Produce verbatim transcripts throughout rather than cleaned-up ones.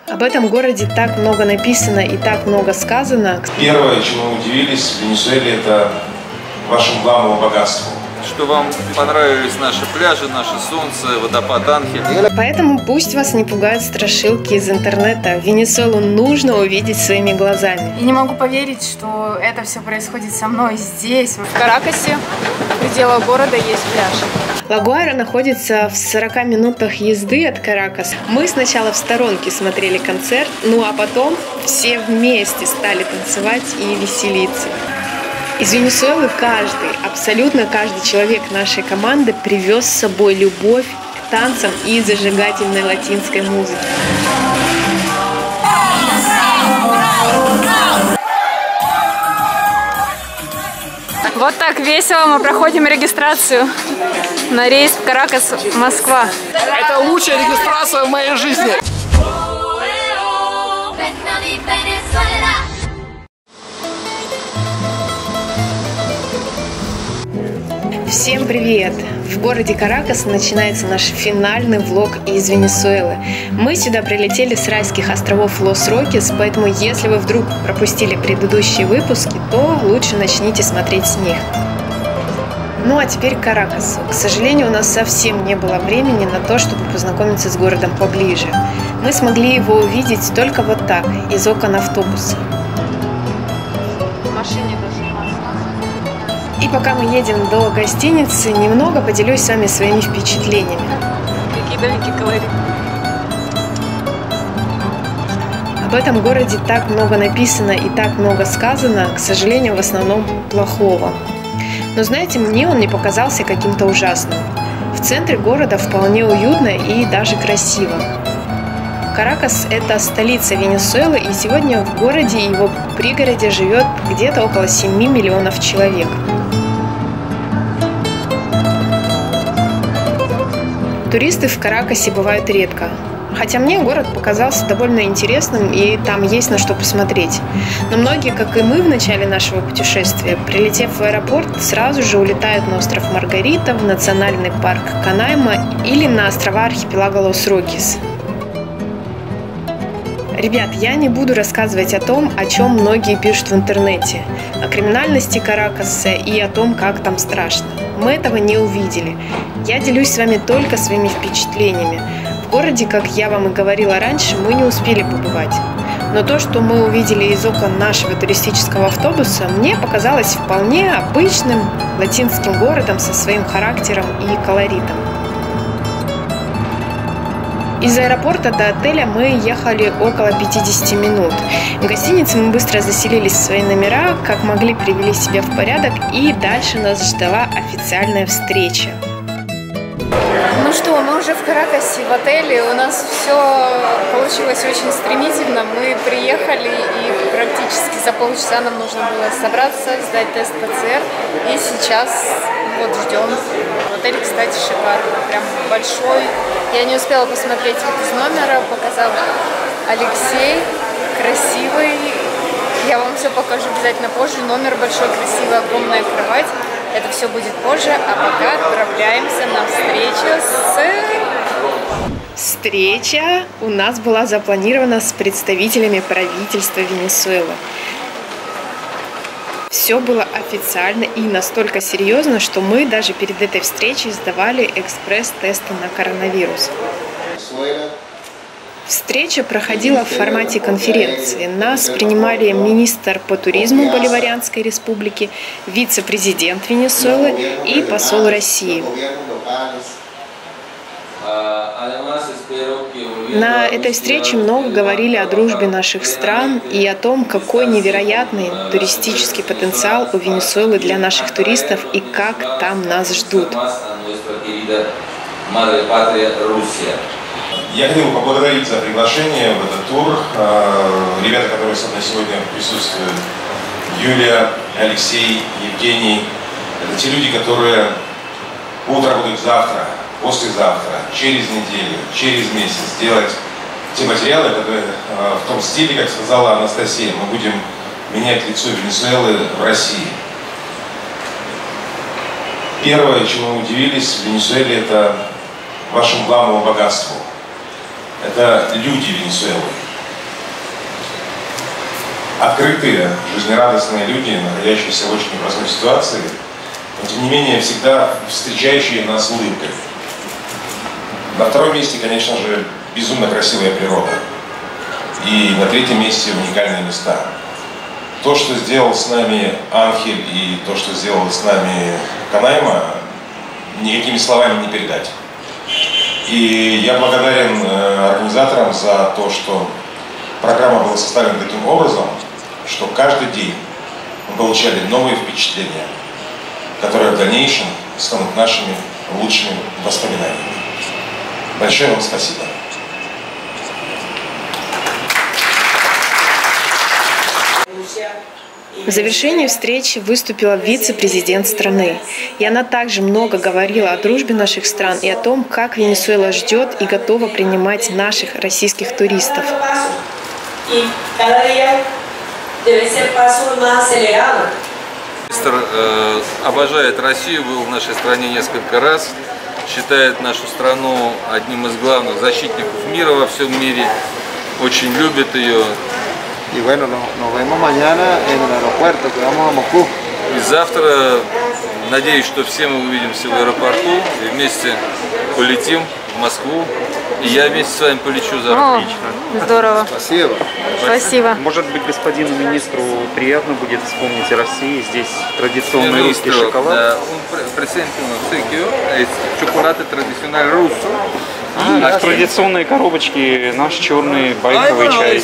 Об этом городе так много написано и так много сказано. Первое, чему мы удивились в Венесуэле, это вашему главному богатству. Что вам понравились наши пляжи, наше солнце, водопад Анхель. Поэтому пусть вас не пугают страшилки из интернета. Венесуэлу нужно увидеть своими глазами. И не могу поверить, что это все происходит со мной здесь. В Каракасе, в пределах города, есть пляж. Ла-Гуайра находится в сорока минутах езды от Каракаса. Мы сначала в сторонке смотрели концерт, ну а потом все вместе стали танцевать и веселиться. Из Венесуэлы каждый, абсолютно каждый человек нашей команды привез с собой любовь к танцам и зажигательной латинской музыке. Вот так весело мы проходим регистрацию на рейс в Каракас, Москва. Это лучшая регистрация в моей жизни. Всем привет! В городе Каракас начинается наш финальный влог из Венесуэлы. Мы сюда прилетели с райских островов Лос-Рокис, поэтому если вы вдруг пропустили предыдущие выпуски, то лучше начните смотреть с них. Ну а теперь к Каракасу. К сожалению, у нас совсем не было времени на то, чтобы познакомиться с городом поближе. Мы смогли его увидеть только вот так, из окон автобуса. В машине даже. И пока мы едем до гостиницы, немного поделюсь с вами своими впечатлениями. Какие домики колоритные. Об этом городе так много написано и так много сказано, к сожалению, в основном плохого. Но знаете, мне он не показался каким-то ужасным. В центре города вполне уютно и даже красиво. Каракас – это столица Венесуэлы, и сегодня в городе и его пригороде живет где-то около семи миллионов человек. Туристы в Каракасе бывают редко. Хотя мне город показался довольно интересным, и там есть на что посмотреть. Но многие, как и мы в начале нашего путешествия, прилетев в аэропорт, сразу же улетают на остров Маргарита, в национальный парк Канайма или на острова архипелага Лос-Рокис. Ребят, я не буду рассказывать о том, о чем многие пишут в интернете, о криминальности Каракаса и о том, как там страшно. Мы этого не увидели. Я делюсь с вами только своими впечатлениями. В городе, как я вам и говорила раньше, мы не успели побывать. Но то, что мы увидели из окон нашего туристического автобуса, мне показалось вполне обычным латинским городом со своим характером и колоритом. Из аэропорта до отеля мы ехали около пятидесяти минут. В гостинице мы быстро заселились в свои номера, как могли привели себя в порядок, и дальше нас ждала официальная встреча. Ну что, мы уже в Каракасе, в отеле. У нас все получилось очень стремительно. Мы приехали, и практически за полчаса нам нужно было собраться, сдать тест ПЦР. И сейчас вот ждем. Отель, кстати, шикарный, прям большой. Я не успела посмотреть вид из номера, показал Алексей. Красивый. Я вам все покажу обязательно позже. Номер большой, красивый, огромная кровать. Это все будет позже, а пока отправляемся на встречу с... Встреча у нас была запланирована с представителями правительства Венесуэлы. Все было официально и настолько серьезно, что мы даже перед этой встречей сдавали экспресс-тесты на коронавирус. Встреча проходила в формате конференции. Нас принимали министр по туризму Боливарианской республики, вице-президент Венесуэлы и посол России. На этой встрече много говорили о дружбе наших стран и о том, какой невероятный туристический потенциал у Венесуэлы для наших туристов и как там нас ждут. Я хотел бы поблагодарить за приглашение в этот тур. Ребята, которые со мной сегодня присутствуют, Юлия, Алексей, Евгений, это те люди, которые будут работать завтра, послезавтра, через неделю, через месяц, делать те материалы, которые в том стиле, как сказала Анастасия, мы будем менять лицо Венесуэлы в России. Первое, чему мы удивились в Венесуэле, это вашему главному богатству. Это люди Венесуэлы. открытые, жизнерадостные люди, находящиеся в очень непростой ситуации, но тем не менее всегда встречающие нас улыбкой. На втором месте, конечно же, безумно красивая природа. И на третьем месте уникальные места. То, что сделал с нами Анхель, и то, что сделал с нами Канайма, никакими словами не передать. И я благодарен организаторам за то, что программа была составлена таким образом, что каждый день мы получали новые впечатления, которые в дальнейшем станут нашими лучшими воспоминаниями. Большое вам спасибо. В завершении встречи выступила вице-президент страны. И она также много говорила о дружбе наших стран и о том, как Венесуэла ждет и готова принимать наших российских туристов. Министр э, обожает Россию, был в нашей стране несколько раз, считает нашу страну одним из главных защитников мира во всем мире, очень любит ее. Y bueno, nos, nos vemos mañana en el aeropuerto, que vamos a Moscú. И завтра, надеюсь, что все мы увидимся в аэропорту и вместе полетим в Москву. И я вместе с вами полечу завтра. О, здорово. Спасибо. Спасибо. Может быть, господину министру приятно будет вспомнить о России. Здесь традиционный русский шоколад. Да, он презентирует шоколад традиционный русский. А, а традиционные коробочки, наш черный байковый чай.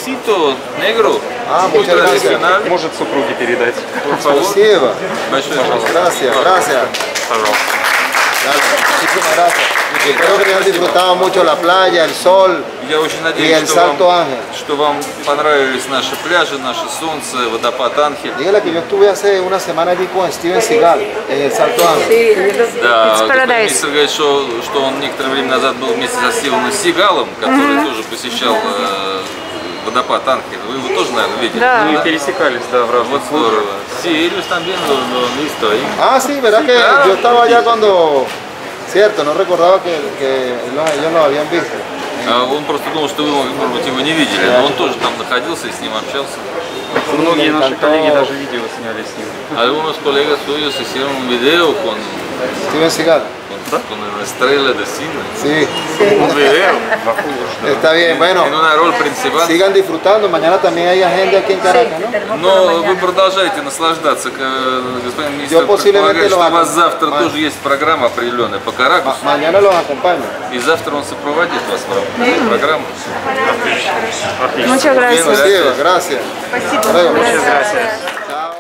А, может супруге передать. Спасибо. Большое Gracias, gracias. Пожалуйста. Muchísimas gracias. Espero que hayan disfrutado mucho la playa, el sol Я очень y надеюсь, el что Salto вам, Ángel. что вам понравились наши пляжи, наше солнце, водопад Анхель. Dígale que yo estuve hace una semana allí con Steven Seagal en el Salto Ángel. Да, It's господин paradise. министр говорит, что, что он некоторое время назад был вместе со Стивеном Сигалом, который тоже посещал э, водопад Анхель. Вы его тоже, наверное, видели? Да. Мы пересекались, да, в разных Вот здорово. Sí, ellos también lo, lo han visto ahí. Ah, sí, verdad que yo estaba allá cuando... Cierto, no recordaba que, que ellos lo habían visto. А он просто думал, что вы, может быть, его не видели, но он тоже там находился и с ним общался. Многие наши коллеги даже видео сняли с ним. Algunos colegas suyos hicieron un video con, Steven Seagal. con, con la estrella de cine. Sí. Un video. Está bien, bueno. En una rol principal. Sigan disfrutando. Mañana también hay agenda aquí en Caracas, ¿no? Но вы продолжаете наслаждаться. Господин министр Yo posiblemente предполагает, что lo у вас haga. завтра Ma- тоже есть программа определенная по Каракусу. Ma- mañana los acompaño. И завтра он сопроводит вас в этой программе. Muchas gracias. Спасибо, gracias. Hasta luego. Muchas gracias. Chao.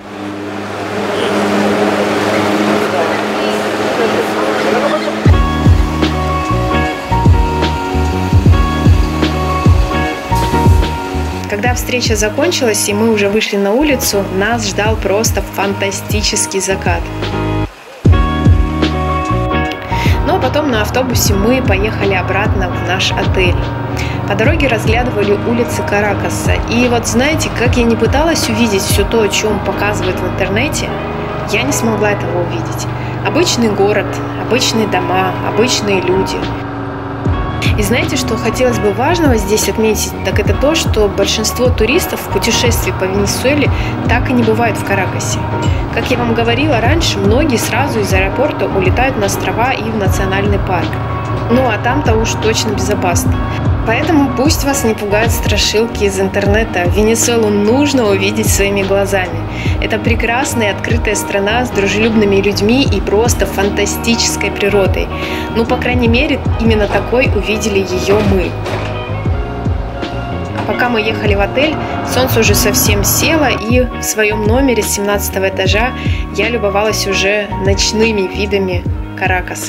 Когда встреча закончилась и мы уже вышли на улицу, нас ждал просто фантастический закат. Ну а потом на автобусе мы поехали обратно в наш отель. По дороге разглядывали улицы Каракаса. И вот знаете, как я не пыталась увидеть все то, о чем показывают в интернете, я не смогла этого увидеть. Обычный город, обычные дома, обычные люди. И знаете, что хотелось бы важного здесь отметить, так это то, что большинство туристов в путешествии по Венесуэле так и не бывают в Каракасе. Как я вам говорила раньше, многие сразу из аэропорта улетают на острова и в национальный парк. Ну а там-то уж точно безопасно. Поэтому пусть вас не пугают страшилки из интернета. Венесуэлу нужно увидеть своими глазами. Это прекрасная открытая страна с дружелюбными людьми и просто фантастической природой. Ну, по крайней мере, именно такой увидели ее мы. А пока мы ехали в отель, солнце уже совсем село, и в своем номере с семнадцатого этажа я любовалась уже ночными видами Каракаса.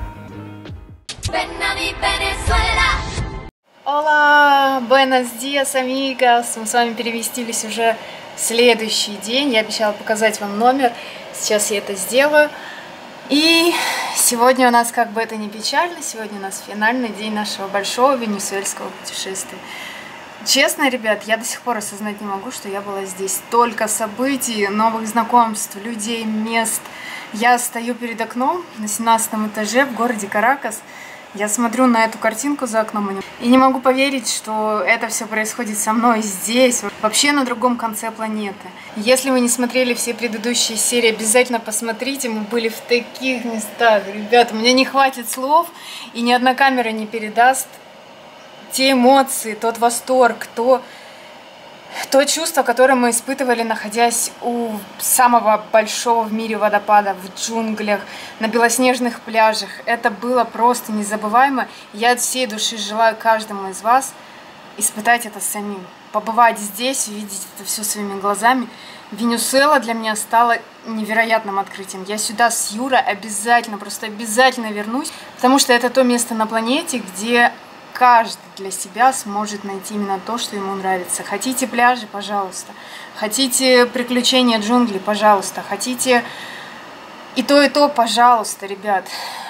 Hola, buenos días, amigos. Мы с вами переместились уже в следующий день. Я обещала показать вам номер. Сейчас я это сделаю. И сегодня у нас, как бы это ни печально, сегодня у нас финальный день нашего большого венесуэльского путешествия. Честно, ребят, я до сих пор осознать не могу, что я была здесь. Столько событий, новых знакомств, людей, мест. Я стою перед окном на семнадцатом этаже в городе Каракас. Я смотрю на эту картинку за окном и не могу поверить, что это все происходит со мной здесь, вообще на другом конце планеты. Если вы не смотрели все предыдущие серии, обязательно посмотрите. Мы были в таких местах, ребята, у меня не хватит слов, и ни одна камера не передаст те эмоции, тот восторг, то... То чувство, которое мы испытывали, находясь у самого большого в мире водопада, в джунглях, на белоснежных пляжах, это было просто незабываемо. Я от всей души желаю каждому из вас испытать это самим. Побывать здесь, увидеть это все своими глазами. Венесуэла для меня стала невероятным открытием. Я сюда с Юрой обязательно, просто обязательно вернусь, потому что это то место на планете, где... каждый для себя сможет найти именно то, что ему нравится. Хотите пляжи, пожалуйста. Хотите приключения джунглей, пожалуйста. Хотите и то, и то, пожалуйста, ребят.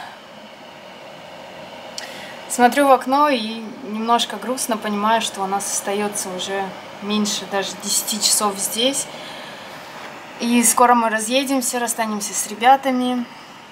Смотрю в окно и немножко грустно понимаю, что у нас остается уже меньше даже десяти часов здесь. И скоро мы разъедемся, расстанемся с ребятами.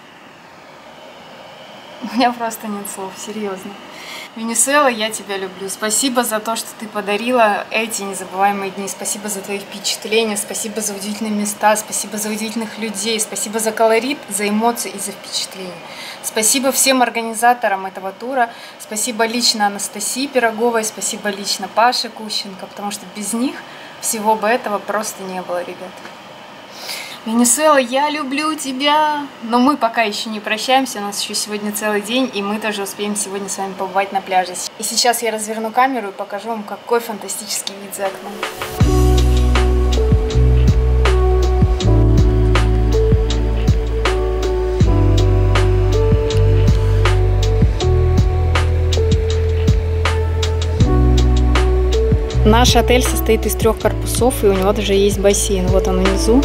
У меня просто нет слов, серьезно. Венесуэла, я тебя люблю. Спасибо за то, что ты подарила эти незабываемые дни. Спасибо за твои впечатления, спасибо за удивительные места, спасибо за удивительных людей, спасибо за колорит, за эмоции и за впечатления. Спасибо всем организаторам этого тура. Спасибо лично Анастасии Пироговой, спасибо лично Паше Кущенко, потому что без них всего бы этого просто не было, ребят. Венесуэла, я люблю тебя! Но мы пока еще не прощаемся, у нас еще сегодня целый день, и мы тоже успеем сегодня с вами побывать на пляже. И сейчас я разверну камеру и покажу вам, какой фантастический вид за окном. Наш отель состоит из трех корпусов, и у него даже есть бассейн. Вот он внизу.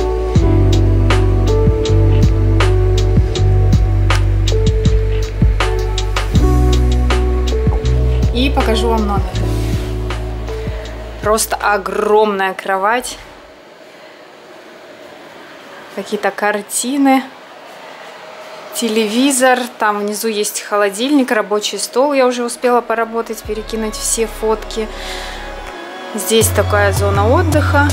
И покажу вам номер. Просто огромная кровать. Какие-то картины. Телевизор. Там внизу есть холодильник, рабочий стол. Я уже успела поработать, перекинуть все фотки. Здесь такая зона отдыха.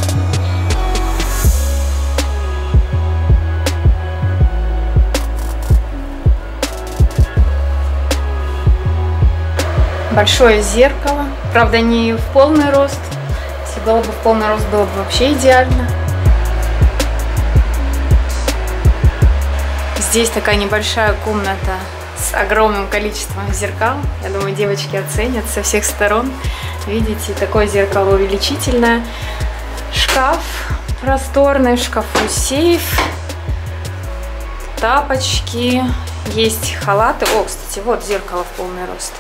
Большое зеркало, правда не в полный рост, если было бы в полный рост, было бы вообще идеально. Здесь такая небольшая комната с огромным количеством зеркал, я думаю, девочки оценят со всех сторон. Видите, такое зеркало увеличительное, шкаф просторный, в шкафу сейф, тапочки, есть халаты, о, кстати, вот зеркало в полный рост.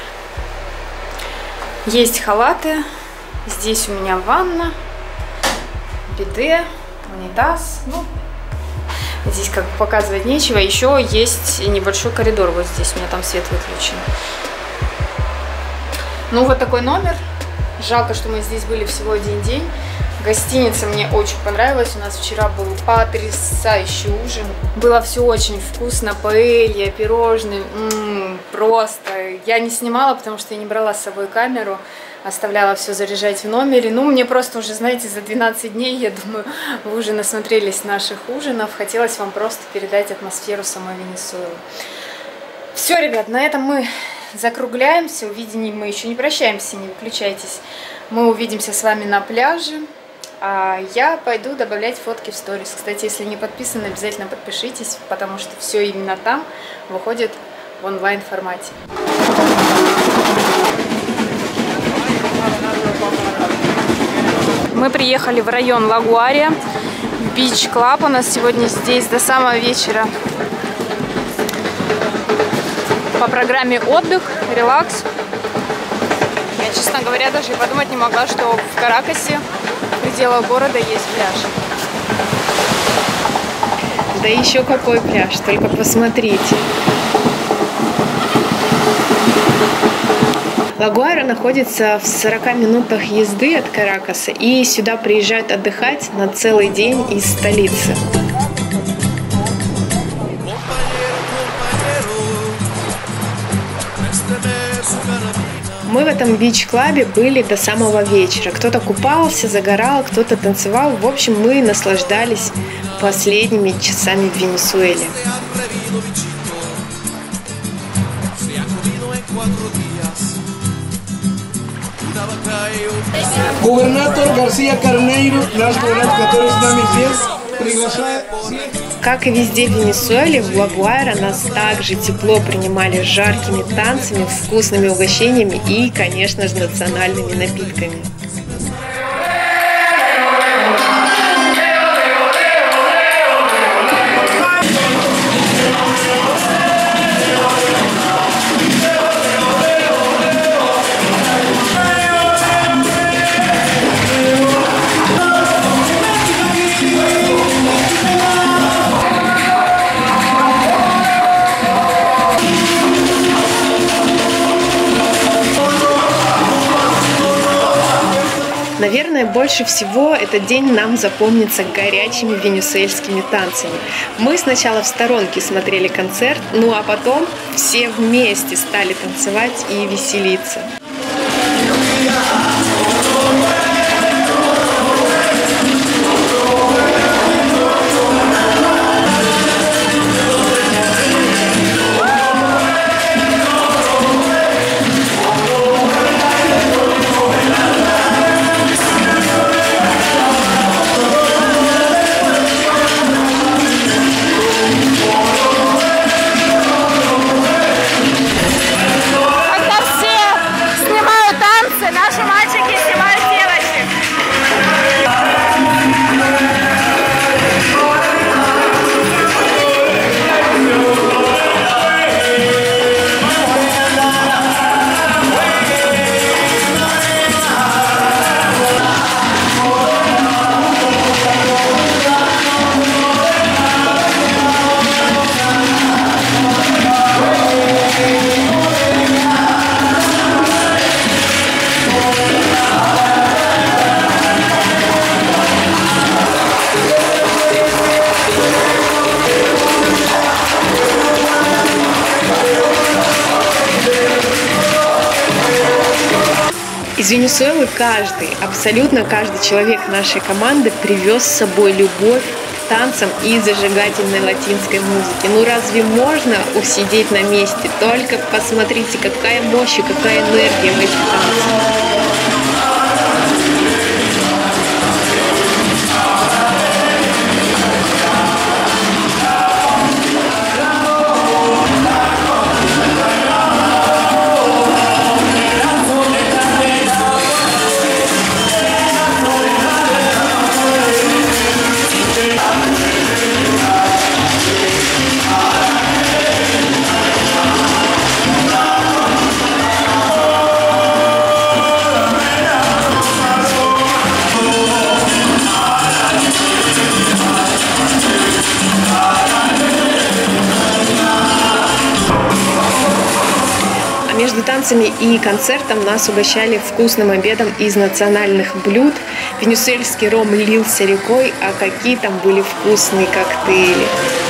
Есть халаты, здесь у меня ванна, биде, унитаз, ну, здесь как бы показывать нечего, еще есть небольшой коридор, вот здесь у меня там свет выключен. Ну вот такой номер, жалко, что мы здесь были всего один день. Гостиница мне очень понравилась, у нас вчера был потрясающий ужин. Было все очень вкусно, паэлья, пирожные, м-м, просто. Я не снимала, потому что я не брала с собой камеру, оставляла все заряжать в номере. Ну, мне просто уже, знаете, за двенадцать дней, я думаю, вы уже насмотрелись наших ужинов. Хотелось вам просто передать атмосферу самой Венесуэлы. Все, ребят, на этом мы закругляемся. Увидим, мы еще не прощаемся, не выключайтесь. Мы увидимся с вами на пляже. А я пойду добавлять фотки в сторис. Кстати, если не подписаны, обязательно подпишитесь, потому что все именно там выходит в онлайн формате. Мы приехали в район Лагуария, Beach Club. У нас сегодня здесь до самого вечера по программе отдых, релакс. Я, честно говоря, даже и подумать не могла, что в Каракасе, в пределах города, есть пляж. Да еще какой пляж, только посмотрите. Лагуария находится в сорока минутах езды от Каракаса, и сюда приезжают отдыхать на целый день из столицы. Мы в этом бич-клабе были до самого вечера. Кто-то купался, загорал, кто-то танцевал. В общем, мы наслаждались последними часами в Венесуэле. Губернатор Гарсия Карнейро, наш губернатор, который с нами здесь, приглашает всех. Как и везде в Венесуэле, в Ла-Гуайра нас также тепло принимали с жаркими танцами, вкусными угощениями и, конечно же, национальными напитками. Наверное, больше всего этот день нам запомнится горячими венесуэльскими танцами. Мы сначала в сторонке смотрели концерт, ну а потом все вместе стали танцевать и веселиться. Из Венесуэлы каждый, абсолютно каждый человек нашей команды привез с собой любовь к танцам и зажигательной латинской музыке. Ну разве можно усидеть на месте? Только посмотрите, какая мощь и какая энергия в этих танцах. Между танцами и концертом нас угощали вкусным обедом из национальных блюд. Венесуэльский ром лился рекой, а какие там были вкусные коктейли.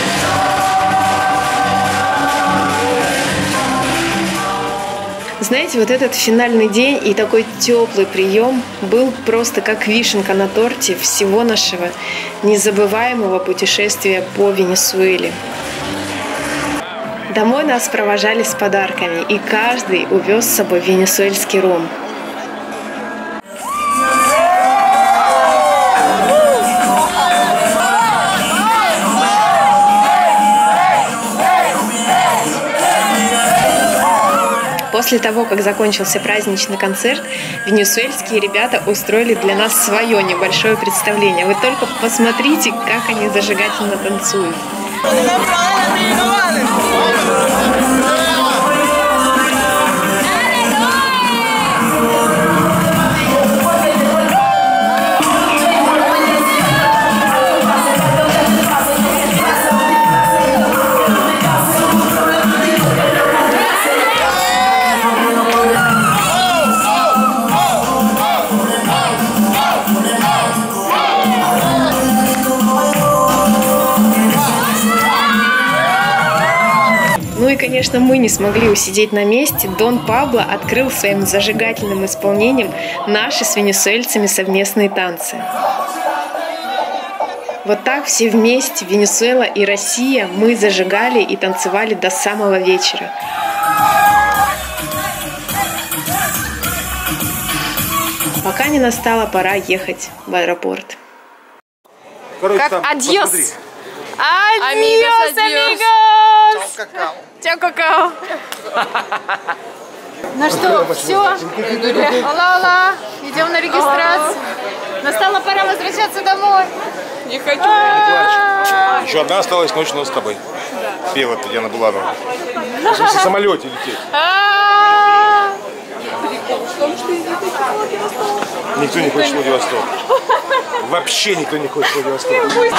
Знаете, вот этот финальный день и такой теплый прием был просто как вишенка на торте всего нашего незабываемого путешествия по Венесуэле. Домой нас провожали с подарками, и каждый увез с собой венесуэльский ром. После того, как закончился праздничный концерт, венесуэльские ребята устроили для нас свое небольшое представление. Вы только посмотрите, как они зажигательно танцуют. конечно, мы не смогли усидеть на месте, Дон Пабло открыл своим зажигательным исполнением наши с венесуэльцами совместные танцы. Вот так все вместе, Венесуэла и Россия, мы зажигали и танцевали до самого вечера. Пока не настала пора ехать в аэропорт. Как адьос. Амигос, амигос. Чао, какао. Чао, какао. Ну что, все? Алла-алла, идем на регистрацию. Настала пора возвращаться домой. Не хочу. Еще одна осталась, ночь у нас с тобой. Пела Татьяна Буланова. В самолете лететь. Никто не хочет в Владивосток. Вообще никто не хочет в Владивосток.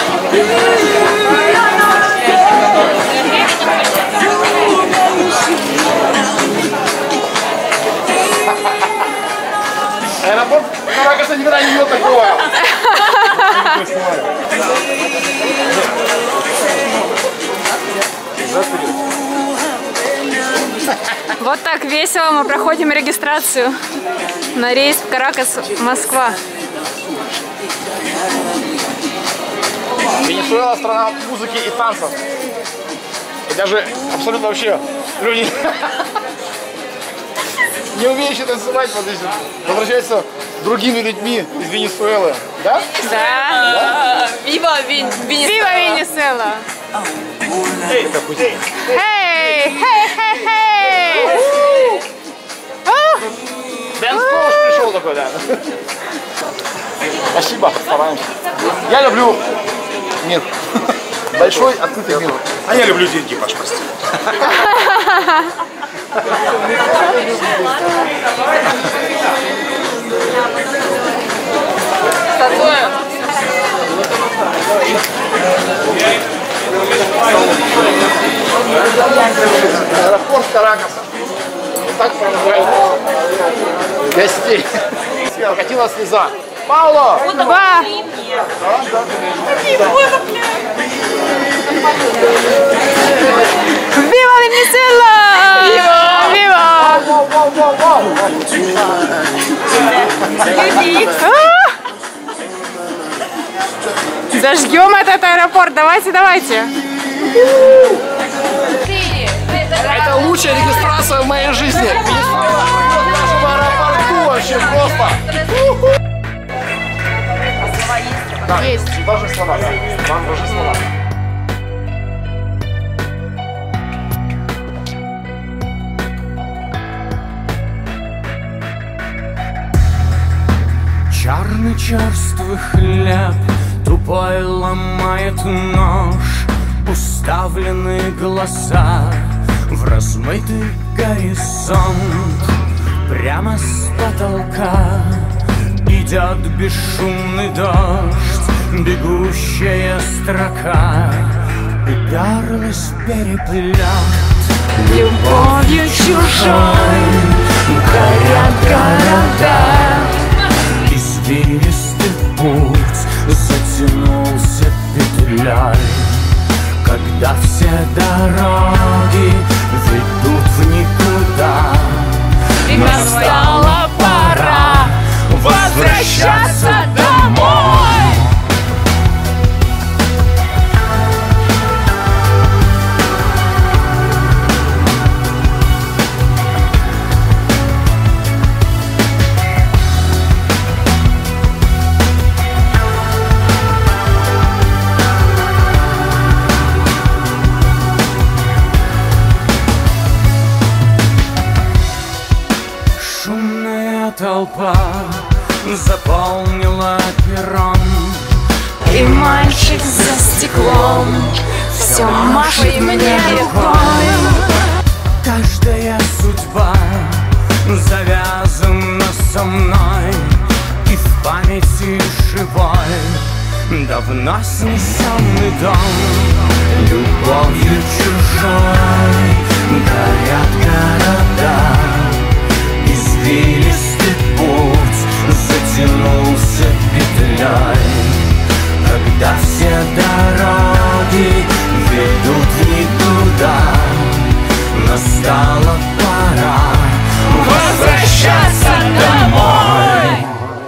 Аэропорт Каракаса никогда не видел такого. Вот так весело мы проходим регистрацию на рейс в Каракас, Москва. Венесуэла — страна музыки и танцев. И даже абсолютно вообще люди, не умеющие танцевать, вот здесь возвращаются другими людьми из Венесуэлы. Да? Да. Вива Венесуэла! Эй, эй, Эй, хей, хей, хей! Дэнс Коуч пришел такой, да. Спасибо, стараемся. Я люблю мир. Большой открытый мир. А я люблю деньги, Паш, прости. Аэропорт Каракаса. Вот так провожают гостей. Прокатила слеза. Пауло! Два! Вива Венесуэла! Вива! Зажгем этот аэропорт, давайте, давайте! Это лучшая регистрация в моей жизни. Венесуэла в нашем аэропорту вообще просто. Да, есть. Даже слова, да. Вам даже слова. Черный черствый хлеб тупой ломает нож, уставленные глаза в размытый горизонт. Прямо с потолка идет бесшумный дождь, бегущая строка уперлась в переплет. Любовью чужой горят города, извилистый путь затянулся петлей. Когда все дороги ведут в никуда, настала пора возвращаться домой. Толпа заполнила перрон, и мальчик за стеклом все машет мне рукой. Каждая судьба завязана со мной, и в памяти живой давно снесенный дом. Любовью чужой горят города, извилистый путь затянулся петлей. Когда все дороги ведут в никуда, настала пора возвращаться домой.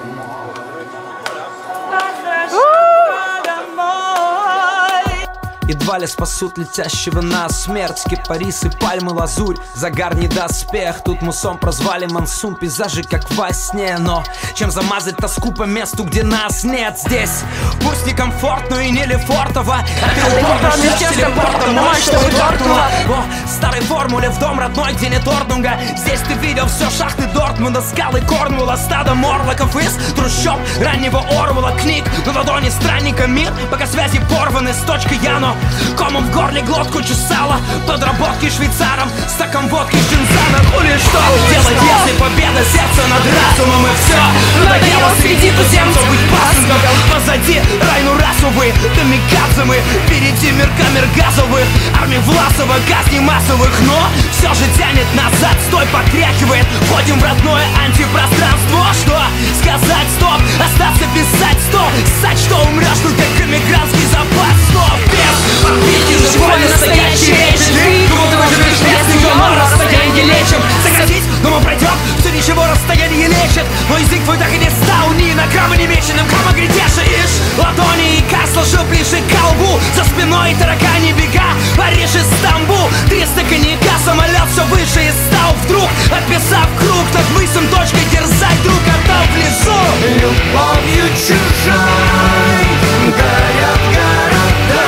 Едва ли спасут летящего на смерть кипарисы, пальмы, лазурь, загар не доспех. Тут мусом прозвали монсун, пейзажи как во сне. Но чем замазать тоску по месту, где нас нет здесь? Пусть не комфортно и не лефортово, а ты упорно шлешь телепортом ночь, чтобы торкнула. О, старой формуле в дом родной, где нет Ордунга. Здесь ты видел все шахты Дортмунда, скалы Корнуолла, стадо морлоков из трущоб раннего Орвелла. Книг на ладони странника мир, пока связи порваны с точкой Яно. Комом в горле глотку чесала, подработки швейцаром, стаком водки с джинсана. Ну или что делать, если победа сердца над разумом? И все надоело среди туземцев быть пасынком. Позади райну расовые, камикадзе мы, впереди мир камер газовых, армии Власова, казни массовых. Но все же тянет назад, стой, потряхивает. Входим в родное антипространство. Что сказать, стоп, остаться писать, стоп, ссать, что умрешь, ну как эмигрантский запас. Стоп, без побеги живой настоящий речи. Ты будто выживешь местный, но расстояние лечим. Сократить, думаю, пройдет, все ничего, расстояние лечит. Но язык твой так и не стал ни на грамма не меченым. Кама грядешаешь ладони, и кар сложил ближе к колбу. За спиной таракани бега, Париж и Стамбул. Триста коньяка, самолет все выше и стал вдруг, описав круг над мысом точкой, дерзать друг, а там внизу любовью чужой горят города,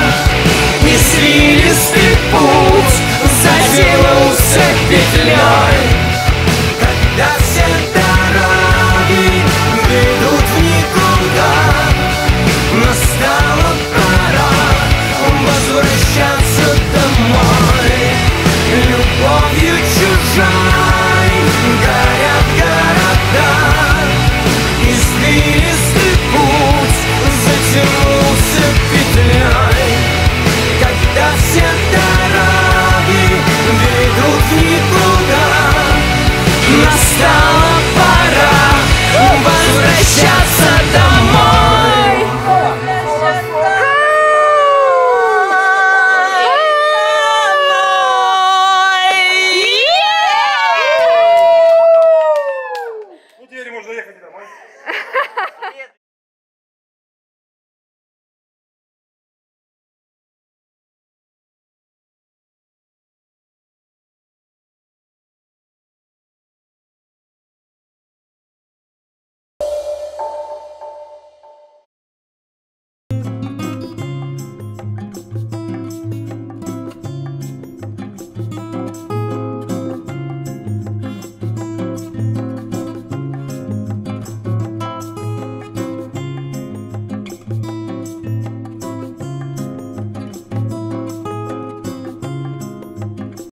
извилистый путь заделался петлей. Когда все дороги ведут в никуда, настала пора возвращаться домой. Любовью чужой горят города, извилистый путь затянулся петлей. Когда все дороги ведут в никуда, настала пора возвращаться домой. Ну теперь можно ехать домой.